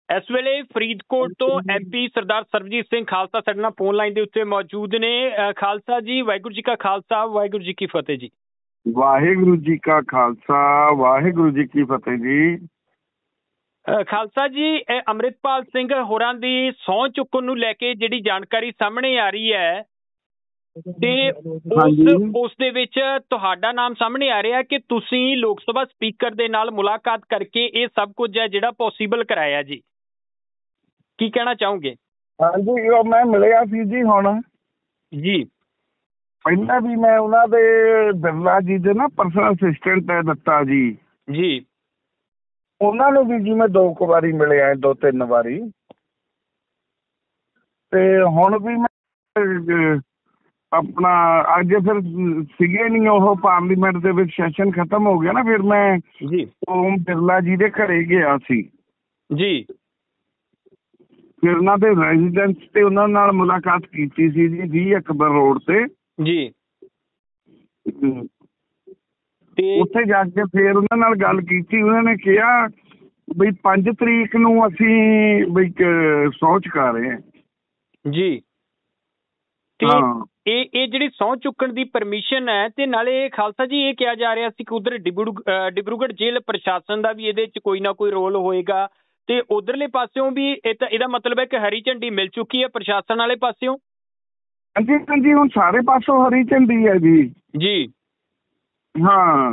ਇਸ ਵੇਲੇ ਫਰੀਦਕੋਟ ਤੋਂ MP ਸਰਦਾਰ ਸਰਬਜੀਤ ਸਿੰਘ ਖਾਲਸਾ ਸਾਡੇ ਨਾਲ ਫੋਨ ਲਾਈਨ ਦੇ ਉੱਤੇ ਮੌਜੂਦ ਨੇ। ਖਾਲਸਾ ਜੀ, ਵਾਹਿਗੁਰੂ ਜੀ ਕਾ ਖਾਲਸਾ, ਵਾਹਿਗੁਰੂ ਜੀ ਕੀ ਫਤਿਹ ਜੀ। ਵਾਹਿਗੁਰੂ ਜੀ ਕਾ ਖਾਲਸਾ, ਵਾਹਿਗੁਰੂ ਜੀ ਕੀ ਫਤਿਹ ਜੀ। ਖਾਲਸਾ ਜੀ, ਅੰਮ੍ਰਿਤਪਾਲ ਸਿੰਘ ਹੋਰਾਂ ਦੀ ਸਹੁੰ ਚੁੱਕਣ ਨੂੰ ਲੈ ਕੇ ਜਿਹੜੀ ਜਾਣਕਾਰੀ ਸਾਹਮਣੇ ਆ ਰਹੀ ਹੈ ਤੇ ਉਸ ਦੇ ਵਿੱਚ ਤੁਹਾਡਾ ਨਾਮ ਸਾਹਮਣੇ ਆ ਰਿਹਾ ਕਿ ਤੁਸੀਂ ਲੋਕ ਸਭਾ ਸਪੀਕਰ ਦੇ ਨਾਲ ਮੁਲਾਕਾਤ ਕਰਕੇ ਇਹ ਸਭ ਕੁਝ ਹੈ ਜਿਹੜਾ ਪੋਸੀਬਲ ਕਰਾਇਆ ਜੀ। ਕੀ ਕਹਿਣਾ ਚਾਹੋਗੇ? ਹਾਂਜੀ, ਉਹ ਮੈਂ ਮਿਲਿਆ ਸੀ ਜੀ। ਹੁਣ ਜੀ ਪਹਿਲਾਂ ਵੀ ਮੈਂ ਉਹਨਾਂ ਦੇ ਬਿਰਲਾ ਜੀ ਦੇ ਨਾ ਪਰਸਨਲ ਅਸਿਸਟੈਂਟ ਹੈ ਦੱਤਾ ਜੀ। ਜੀ ਉਹਨਾਂ ਨੂੰ ਵੀ ਜੀ ਮੈਂ 2 ਵਾਰੀ ਮਿਲਿਆ, 2-3 ਵਾਰੀ। ਤੇ ਹੁਣ ਵੀ ਮੈਂ ਆਪਣਾ ਅੱਜ ਫਿਰ ਸੀਗੇ ਨਹੀਂ ਉਹ ਪਾਰਲੀਮੈਂਟ ਦੇ ਵਿੱਚ, ਸੈਸ਼ਨ ਖਤਮ ਹੋ ਗਿਆ ਨਾ, ਫਿਰ ਮੈਂ ਜੀ ਓਮ ਬਿਰਲਾ ਜੀ ਦੇ ਘਰੇ ਗਿਆ ਸੀ ਜੀ। ਫਿਰ ਉਹਨਾਂ ਦੇ ਰੈਜ਼ੀਡੈਂਸ ਤੇ ਉਹਨਾਂ ਨਾਲ ਮੁਲਾਕਾਤ ਕੀਤੀ ਸੀ ਜੀ, 20 ਅਕਬਰ ਰੋਡ ਤੇ ਜੀ। ਉੱਥੇ ਜਾ ਕੇ ਫਿਰ ਉਹਨਾਂ ਨਾਲ ਗੱਲ ਕੀਤੀ। ਉਹਨਾਂ ਨੇ ਕਿਹਾ ਬਈ 5 ਤਰੀਕ ਨੂੰ ਅਸੀਂ ਬਈ ਸਹੁੰ ਚੁਕਾ ਰਹੇ ਹਾਂ ਜੀ। ਇਹ ਜਿਹੜੀ ਸਹੁੰ ਚੁੱਕਣ ਦੀ ਪਰਮਿਸ਼ਨ ਹੈ, ਤੇ ਨਾਲੇ ਖਾਲਸਾ ਜੀ ਇਹ ਕਿਹਾ ਜਾ ਰਿਹਾ ਸੀ ਕਿ ਉਧਰ ਡਿਬਰੂਗੜ੍ਹ ਜੇਲ੍ਹ ਪ੍ਰਸ਼ਾਸਨ ਦਾ ਵੀ ਇਹਦੇ ਵਿੱਚ ਕੋਈ ਨਾ ਕੋਈ ਰੋਲ ਹੋਏਗਾ, ਤੇ ਉਧਰਲੇ ਪਾਸਿਓਂ ਵੀ ਇਹਦਾ ਮਤਲਬ ਹੈ ਕਿ ਹਰੀ ਝੰਡੀ ਮਿਲ ਚੁੱਕੀ ਹੈ ਪ੍ਰਸ਼ਾਸਨ ਵਾਲੇ ਪਾਸਿਓਂ। ਹਾਂਜੀ ਹਾਂਜੀ, ਹੁਣ ਸਾਰੇ ਪਾਸੋਂ ਹਰੀ ਝੰਡੀ ਹੈ ਜੀ। ਜੀ ਹਾਂ।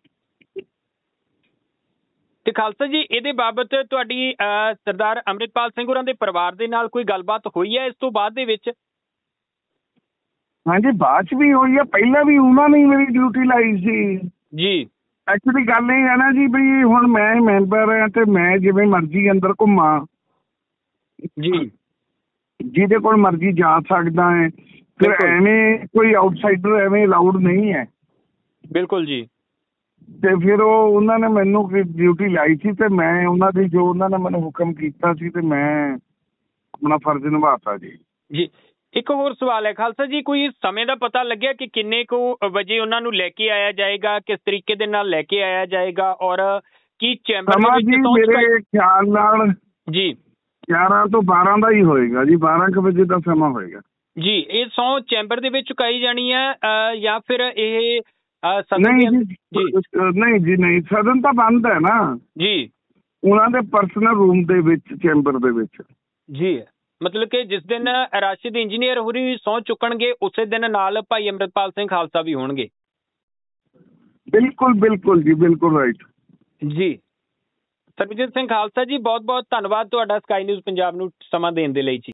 ਤੇ ਖਾਲਸਾ ਜੀ, ਇਹਦੇ ਬਾਬਤ ਤੁਹਾਡੀ ਸਰਦਾਰ ਅੰਮ੍ਰਿਤਪਾਲ ਸਿੰਘ ਹੋਰਾਂ ਦੇ ਪਰਿਵਾਰ ਦੇ ਨਾਲ ਕੋਈ ਗੱਲਬਾਤ ਹੋਈ ਹੈ ਇਸ ਤੋਂ ਬਾਅਦ ਦੇ ਵਿੱਚ? ਹਾਂਜੀ, ਬਾਅਦ 'ਚ ਵੀ ਹੋਈ ਆ, ਪਹਿਲਾਂ ਵੀ ਉਹਨਾਂ ਨੇ ਮੇਰੀ ਡਿਊਟੀ ਲਾਈ ਸੀ ਜੀ। ਐਕਚੁਅਲੀ ਗੱਲ ਇਹ ਹੈ ਨਾ ਜੀ, ਬਈ ਹੁਣ ਮੈਂ ਮੈਂਬਰ ਹਾਂ ਤੇ ਮੈਂ ਜਿਵੇਂ ਮਰਜ਼ੀ ਅੰਦਰ ਘੁੰਮਾਂ ਜੀ, ਜਿਹਦੇ ਕੋਲ ਮਰਜ਼ੀ ਜਾ ਸਕਦਾ ਹੈ। ਫਿਰ ਐਵੇਂ ਕੋਈ ਆਊਟਸਾਈਡਰ ਐਵੇਂ ਅਲਾਊਡ ਨਹੀਂ ਹੈ। ਬਿਲਕੁਲ ਜੀ। ਤੇ ਫਿਰ ਉਹਨਾਂ ਨੇ ਮੈਨੂੰ ਡਿਊਟੀ ਲਾਈ ਸੀ ਤੇ ਮੈਂ ਉਹਨਾਂ ਦੀ ਜੋ ਉਹਨਾਂ ਨੇ ਮੈਨੂੰ ਹੁਕਮ ਕੀਤਾ ਸੀ ਤੇ ਮੈਂ ਆਪਣਾ ਫਰਜ਼ ਨਿਭਾਤਾ ਜੀ। ਜੀ, ਇੱਕ ਹੋਰ ਸਵਾਲ ਹੈ ਖਾਲਸਾ ਜੀ, ਕੋਈ ਸਮੇਂ ਦਾ ਪਤਾ ਲੱਗਿਆ ਕਿ ਕਿੰਨੇ ਕੁ ਵਜੇ ਉਹਨਾਂ ਨੂੰ ਲੈ ਕੇ ਆਇਆ ਜਾਏਗਾ, ਕਿਸ ਤਰੀਕੇ ਦੇ ਨਾਲ ਲੈ ਕੇ ਆਇਆ ਜਾਏਗਾ, ਔਰ ਕੀ ਚੈਂਬਰ ਮੇਰੇ ਖਿਆਲ ਨਾਲ ਜੀ 11 ਤੋਂ 12 ਦਾ ਹੀ ਹੋਏਗਾ ਜੀ, 12 ਕੁ ਵਜੇ ਦਾ ਸਮਾਂ ਹੋਏਗਾ ਜੀ। ਇਹ ਸਹੁੰ ਚੈਂਬਰ ਦੇ ਵਿੱਚ ਚੁਕਾਈ ਜਾਣੀ ਹੈ ਜਾਂ ਫਿਰ ਇਹ ਨਹੀਂ ਜੀ, ਨਹੀਂ, ਸਦਨ ਤਾਂ ਬੰਦ ਹੈ ਨਾ ਜੀ, ਉਹਨਾਂ ਦੇ ਪਰਸਨਲ ਰੂਮ ਦੇ ਵਿੱਚ, ਚੈਂਬਰ ਦੇ ਵਿੱਚ ਜੀ। ਮਤਲਬ ਕਿ ਜਿਸ ਦਿਨ ਰਾਸ਼ਿਦ ਇੰਜੀਨੀਅਰ ਹੋਰੀ ਸਹੁੰ ਚੁੱਕਣਗੇ ਉਸੇ ਦਿਨ ਨਾਲ ਭਾਈ ਅੰਮ੍ਰਿਤਪਾਲ ਸਿੰਘ ਖਾਲਸਾ ਵੀ ਹੋਣਗੇ। ਬਿਲਕੁਲ ਬਿਲਕੁਲ ਜੀ, ਬਿਲਕੁਲ ਰਾਈਟ ਜੀ। ਸਰਬਜੀਤ ਸਿੰਘ ਖਾਲਸਾ ਜੀ, ਬਹੁਤ ਬਹੁਤ ਧੰਨਵਾਦ ਤੁਹਾਡਾ ਸਕਾਈ ਨਿਊਜ਼ ਪੰਜਾਬ ਨੂੰ ਸਮਾਂ ਦੇਣ ਦੇ ਲਈ ਜੀ।